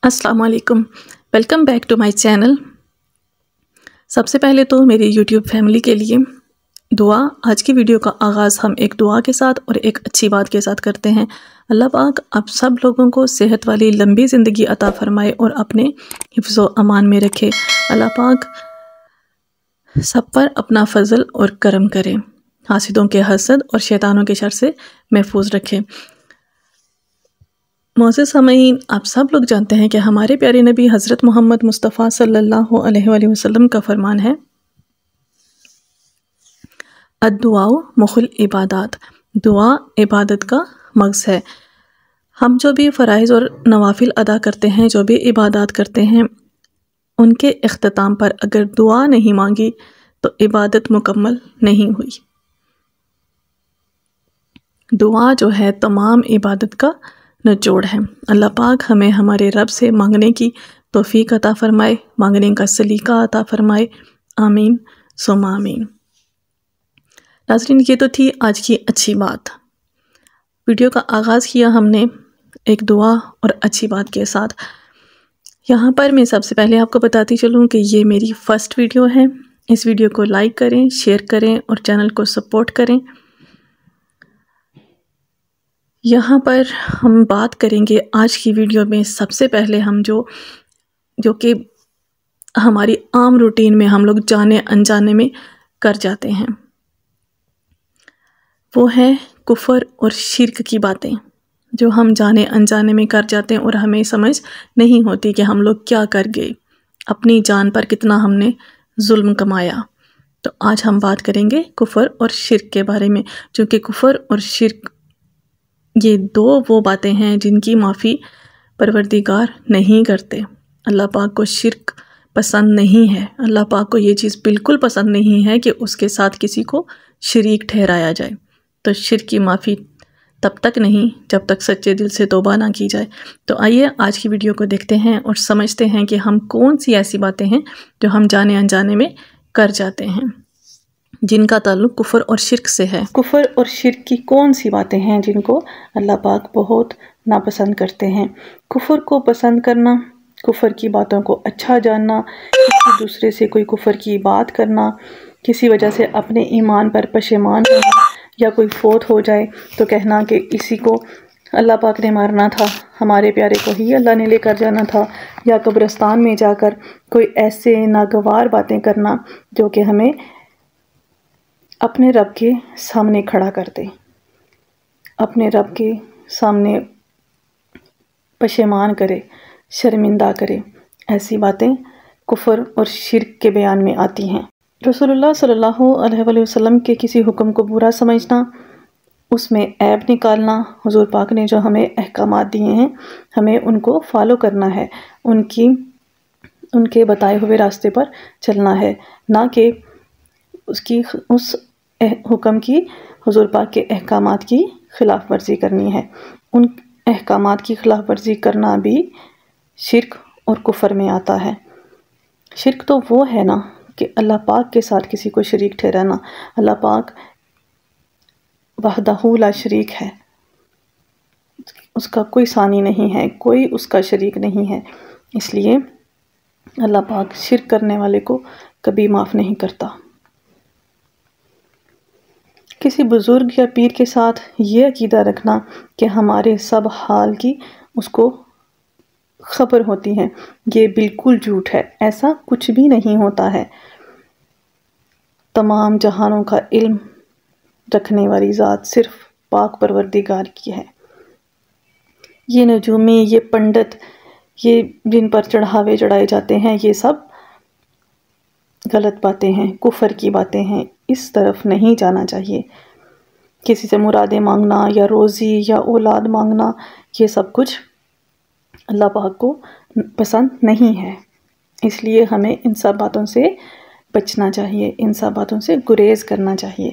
السلام علیکم، welcome back to my channel. سب سے پہلے تو میری یوٹیوب فیملی کے لیے دعا۔ آج کی ویڈیو کا آغاز ہم ایک دعا کے ساتھ اور ایک اچھی بات کے ساتھ کرتے ہیں۔ اللہ پاک آپ سب لوگوں کو صحت والی لمبی زندگی عطا فرمائے اور اپنے حفظ و امان میں رکھے۔ اللہ پاک سب پر اپنا فضل اور کرم کرے، حاسدوں کے حسد اور شیطانوں کے شر سے محفوظ رکھے۔ معزز سامعین، آپ سب لوگ جانتے ہیں کہ ہمارے پیارے نبی حضرت محمد مصطفیٰ صلی اللہ علیہ وآلہ وسلم کا فرمان ہے، الدعاء مخ العبادات، دعا عبادت کا مغز ہے۔ ہم جو بھی فرائض اور نوافل ادا کرتے ہیں، جو بھی عبادات کرتے ہیں، ان کے اختتام پر اگر دعا نہیں مانگی تو عبادت مکمل نہیں ہوئی۔ دعا جو ہے تمام عبادت کا نچوڑ ہے۔ اللہ پاک ہمیں ہمارے رب سے مانگنے کی توفیق عطا فرمائے، مانگنے کا سلیقہ عطا فرمائے، آمین ثم آمین۔ ناظرین، یہ تو تھی آج کی اچھی بات۔ ویڈیو کا آغاز کیا ہم نے ایک دعا اور اچھی بات کے ساتھ۔ یہاں پر میں سب سے پہلے آپ کو بتاتی چلوں کہ یہ میری فرسٹ ویڈیو ہے۔ اس ویڈیو کو لائک کریں، شیئر کریں اور چینل کو سپورٹ کریں۔ یہاں پر ہم بات کریں گے آج کی ویڈیو میں سب سے پہلے ہم جو کہ ہماری عام روٹین میں ہم لوگ جانے انجانے میں کر جاتے ہیں، وہ ہے کفر اور شرک کی باتیں، جو ہم جانے انجانے میں کر جاتے ہیں اور ہمیں سمجھ نہیں ہوتی کہ ہم لوگ کیا کر گئے، اپنی جان پر کتنا ہم نے ظلم کمایا۔ تو آج ہم بات کریں گے کفر اور شرک کے بارے میں، چونکہ کفر اور شرک یہ دو وہ باتیں ہیں جن کی معافی پروردگار نہیں کرتے۔ اللہ پاک کو شرک پسند نہیں ہے۔ اللہ پاک کو یہ چیز بالکل پسند نہیں ہے کہ اس کے ساتھ کسی کو شریک ٹھہرایا جائے۔ تو شرک کی معافی تب تک نہیں جب تک سچے دل سے توبہ نہ کی جائے۔ تو آئیے آج کی ویڈیو کو دیکھتے ہیں اور سمجھتے ہیں کہ ہم کون سی ایسی باتیں ہیں جو ہم جانے انجانے میں کر جاتے ہیں، جن کا تعلق کفر اور شرک سے ہے۔ کفر اور شرک کی کون سی باتیں ہیں جن کو اللہ پاک بہت ناپسند کرتے ہیں؟ کفر کو پسند کرنا، کفر کی باتوں کو اچھا جاننا، کسی دوسرے سے کوئی کفر کی بات کرنا، کسی وجہ سے اپنے ایمان پر پشیمان ہونا، یا کوئی فوت ہو جائے تو کہنا کہ اسی کو اللہ پاک نے مارنا تھا، ہمارے پیارے کو ہی اللہ نے لے کر جانا تھا، یا قبرستان میں جا کر کوئی ایسے ناگوار باتیں کرنا جو کہ ہمیں اپنے رب کے سامنے کھڑا کر دے، اپنے رب کے سامنے پشیمان کرے، شرمندہ کرے۔ ایسی باتیں کفر اور شرک کے بیان میں آتی ہیں۔ رسول اللہ صلی اللہ علیہ وآلہ وسلم کے کسی حکم کو برا سمجھنا، اس میں عیب نکالنا، حضور پاک نے جو ہمیں احکامات دیے ہیں ہمیں ان کو فالو کرنا ہے، ان کے بتائے ہوئے راستے پر چلنا ہے، نہ کہ اس حکم کی، حضور پاک کے احکامات کی خلاف ورزی کرنی ہے۔ ان احکامات کی خلاف ورزی کرنا بھی شرک اور کفر میں آتا ہے۔ شرک تو وہ ہے نا کہ اللہ پاک کے ساتھ کسی کو شریک ٹھہرانا۔ اللہ پاک وحدہ لا شریک ہے، اس کا کوئی ثانی نہیں ہے، کوئی اس کا شریک نہیں ہے، اس لیے اللہ پاک شرک کرنے والے کو کبھی معاف نہیں کرتا۔ کسی بزرگ یا پیر کے ساتھ یہ عقیدہ رکھنا کہ ہمارے سب حال کی اس کو خبر ہوتی ہے، یہ بالکل جھوٹ ہے۔ ایسا کچھ بھی نہیں ہوتا ہے۔ تمام جہانوں کا علم رکھنے والی ذات صرف پاک پروردگار کی ہے۔ یہ نجومی، یہ پنڈت، یہ جن پر چڑھاوے چڑھائے جاتے ہیں، یہ سب غلط باتیں ہیں، کفر کی باتیں ہیں۔ اس طرف نہیں جانا چاہیے۔ کسی سے مرادیں مانگنا یا روزی یا اولاد مانگنا، یہ سب کچھ اللہ پاک کو پسند نہیں ہے۔ اس لیے ہمیں ان سب باتوں سے بچنا چاہیے، ان سب باتوں سے گریز کرنا چاہیے۔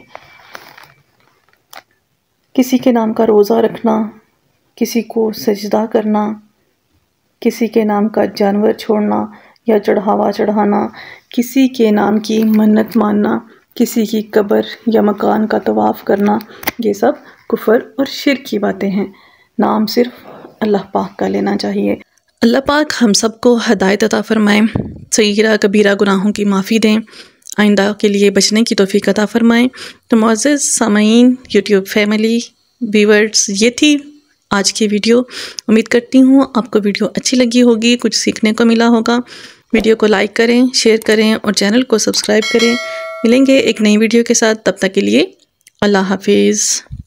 کسی کے نام کا روزہ رکھنا، کسی کو سجدہ کرنا، کسی کے نام کا جانور چھوڑنا یا چڑھاوا چڑھانا، کسی کے نام کی منت ماننا، کسی کی قبر یا مکان کا طواف کرنا، یہ سب کفر اور شرک کی باتیں ہیں۔ نام صرف اللہ پاک کا لینا چاہیے۔ اللہ پاک ہم سب کو ہدایت عطا فرمائیں، صغیرہ کبیرہ گناہوں کی معافی دیں، آئندہ کے لیے بچنے کی توفیق عطا فرمائیں۔ تو معزز سامعین، یوٹیوب فیملی، ویورز، یہ تھی آج کی ویڈیو۔ امید کرتی ہوں آپ کو ویڈیو اچھی لگی ہوگی، کچھ سیکھنے کو ملا ہوگا۔ ویڈیو کو لائک کریں، شیئر کریں اور چینل کو سبسکرائب کریں۔ ملیں گے ایک نئی ویڈیو کے ساتھ، تب تک کے لیے اللہ حافظ۔